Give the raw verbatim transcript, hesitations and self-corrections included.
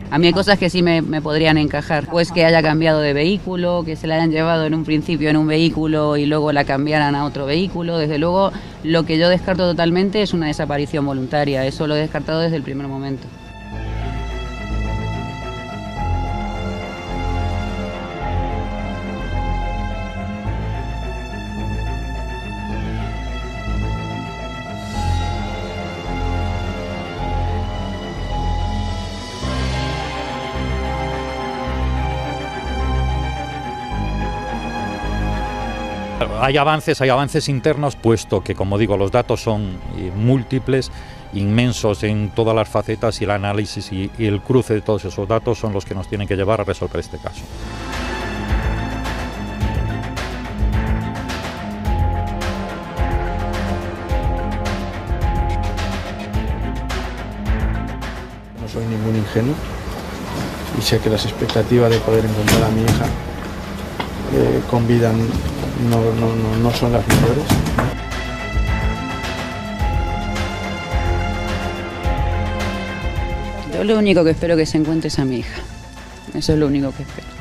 A mí hay cosas que sí me, me podrían encajar, pues que haya cambiado de vehículo, que se la hayan llevado en un principio en un vehículo y luego la cambiaran a otro vehículo. Desde luego, lo que yo descarto totalmente es una desaparición voluntaria, eso lo he descartado desde el primer momento. Hay avances, hay avances internos, puesto que, como digo, los datos son eh, múltiples, inmensos en todas las facetas, y el análisis y, y el cruce de todos esos datos son los que nos tienen que llevar a resolver este caso. No soy ningún ingenuo y sé que las expectativas de poder encontrar a mi hija eh, con vida no, no, no, no son las mejores. Yo lo único que espero que se encuentre es a mi hija. Eso es lo único que espero.